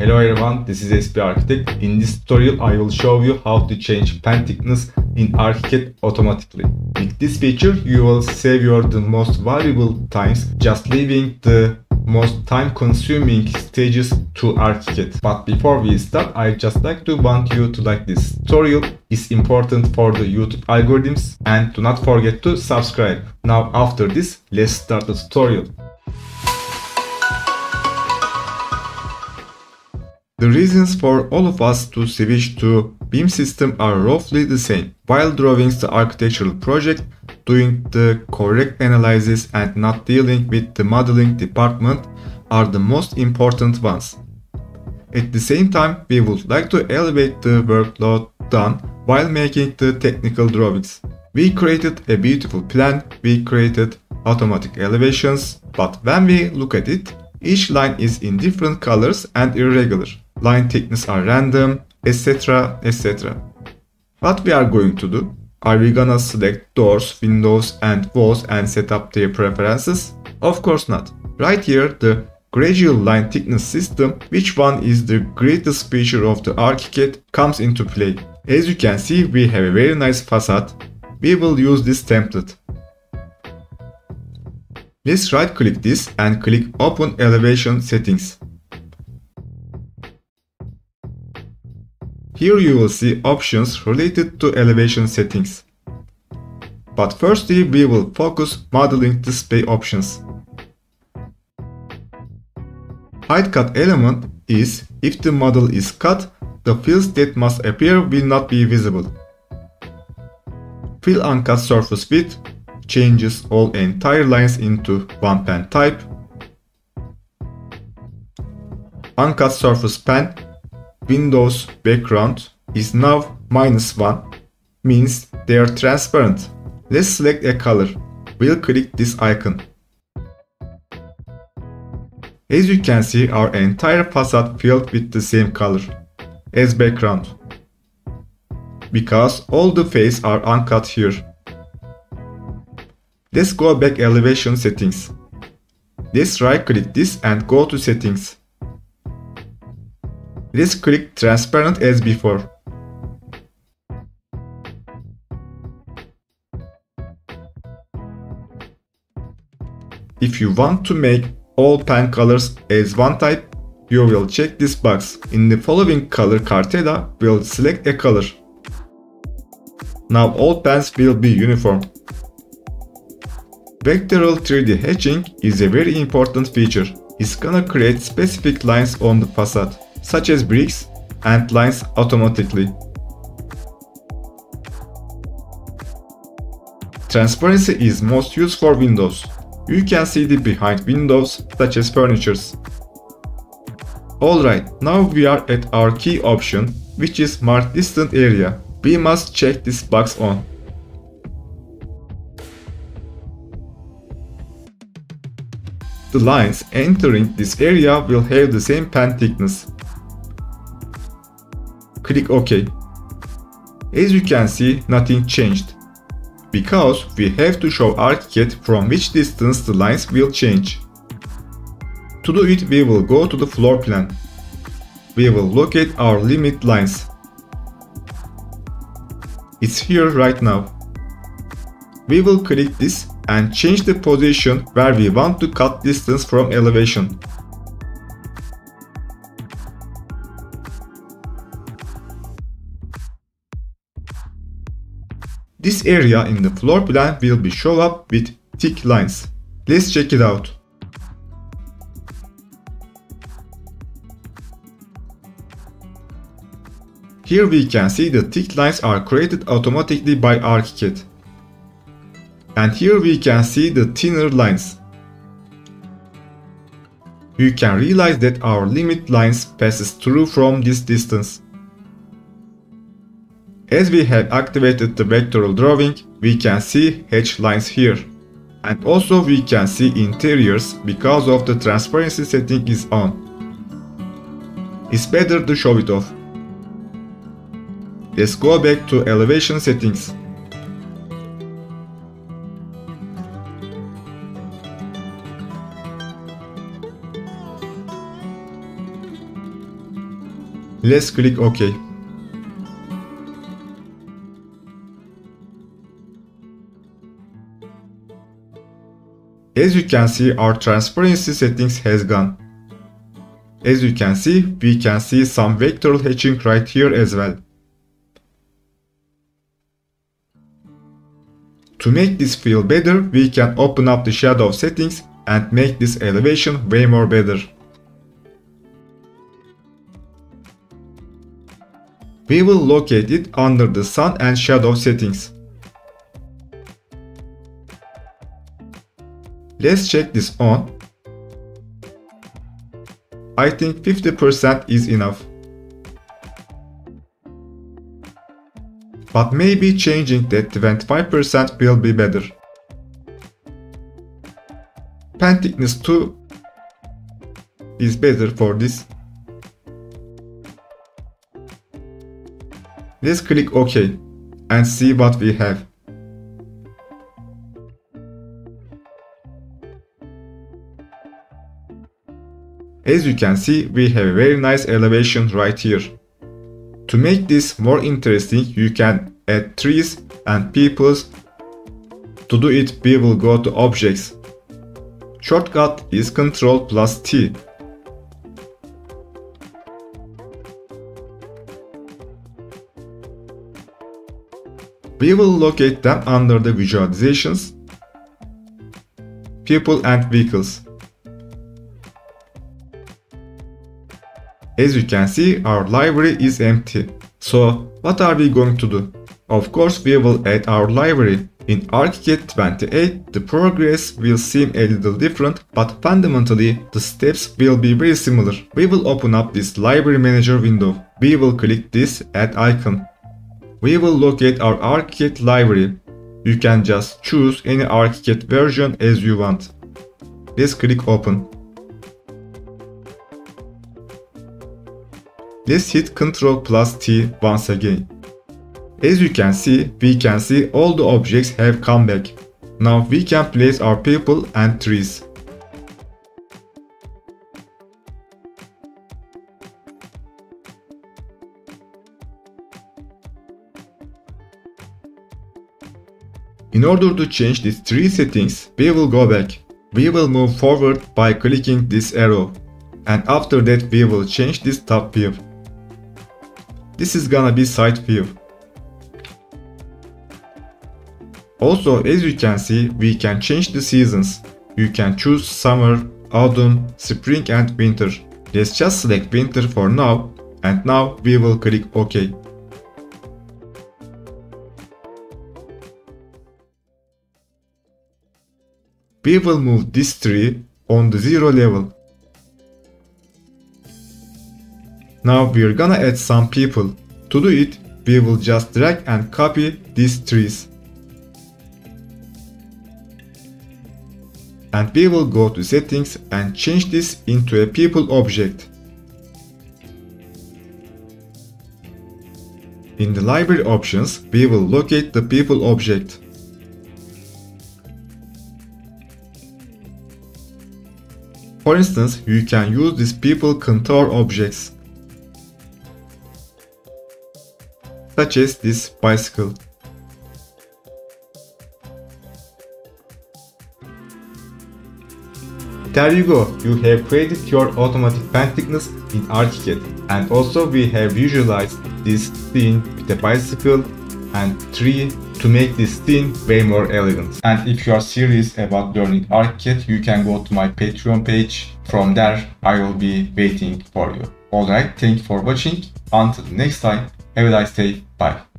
Hello everyone, this is SP Architect. In this tutorial, I will show you how to change pen thickness in ArchiCAD automatically. With this feature, you will save the most valuable times just leaving the most time-consuming stages to ArchiCAD. But before we start, I just want you to like this tutorial. It's important for the YouTube algorithms, and do not forget to subscribe. Now after this, let's start the tutorial. The reasons for all of us to switch to BIM system are roughly the same. While drawing the architectural project, doing the correct analysis and not dealing with the modeling department are the most important ones. At the same time, we would like to elevate the workload done while making the technical drawings. We created a beautiful plan, we created automatic elevations, but when we look at it, each line is in different colors and irregular. Line thickness are random, etc. etc. What we are going to do? Are we gonna select doors, windows and walls and set up their preferences? Of course not. Right here, the gradual line thickness system, which one is the greatest feature of the ArchiCAD, comes into play. As you can see, we have a very nice facade. We will use this template. Let's right click this and click Open Elevation Settings. Here you will see options related to elevation settings. But firstly, we will focus modeling display options. Hide cut element is if the model is cut, the fields that must appear will not be visible. Fill uncut surface width changes all entire lines into one pen type. Uncut surface pen Windows background is now -1, means they are transparent. Let's select a color. We'll click this icon. As you can see, our entire facade filled with the same color as background, because all the faces are uncut here. Let's go back elevation settings. Let's right click this and go to settings. Let's click transparent as before. If you want to make all pen colors as one type, you will check this box. In the following color cartella, we'll select a color. Now all pens will be uniform. Vectoral 3D hatching is a very important feature. It's gonna create specific lines on the facade, such as bricks and lines automatically. Transparency is most used for windows. You can see the behind windows such as furnitures. Alright, now we are at our key option, which is mark distant area. We must check this box on. The lines entering this area will have the same pen thickness. Click OK. As you can see, nothing changed, because we have to show ArchiCAD from which distance the lines will change. To do it, we will go to the floor plan. We will locate our limit lines. It's here right now. We will click this and change the position where we want to cut distance from elevation. This area in the floor plan will be shown up with thick lines. Let's check it out. Here we can see the thick lines are created automatically by ArchiCAD. And here we can see the thinner lines. You can realize that our limit lines passes through from this distance. As we have activated the vectoral drawing, we can see hatch lines here. And also we can see interiors because of the transparency setting is on. It's better to show it off. Let's go back to elevation settings. Let's click OK. As you can see, our transparency settings has gone. As you can see, we can see some vectoral hatching right here as well. To make this feel better, we can open up the shadow settings and make this elevation way more better. We will locate it under the sun and shadow settings. Let's check this on. I think 50% is enough. But maybe changing that 25% will be better. Pen thickness 2 is better for this. Let's click OK and see what we have. As you can see, we have a very nice elevation right here. To make this more interesting, you can add trees and peoples. To do it, we will go to Objects. Shortcut is Ctrl plus T. We will locate them under the Visualizations, People and Vehicles. As you can see, our library is empty. So, what are we going to do? Of course, we will add our library. In ArchiCAD 28, the progress will seem a little different, but fundamentally, the steps will be very similar. We will open up this Library Manager window. We will click this Add icon. We will locate our ArchiCAD library. You can just choose any ArchiCAD version as you want. Let's click Open. Let's hit Ctrl plus T once again. As you can see all the objects have come back. Now we can place our people and trees. In order to change these tree settings, we will go back. We will move forward by clicking this arrow. And after that we will change this top view. This is gonna be side view. Also, as you can see, we can change the seasons. You can choose summer, autumn, spring and winter. Let's just select winter for now, and now we will click OK. We will move this tree on the 0 level. Now we're gonna add some people. To do it, we will just drag and copy these trees. And we will go to settings and change this into a people object. In the library options, we will locate the people object. For instance, you can use these people contour objects, such as this bicycle. There you go, you have created your automatic pen thickness in ArchiCAD, and also we have visualized this scene with a bicycle and tree to make this scene way more elegant. And if you are serious about learning ArchiCAD, you can go to my Patreon page. From there, I will be waiting for you. Alright, thank you for watching. Until next time, have a nice day, bye.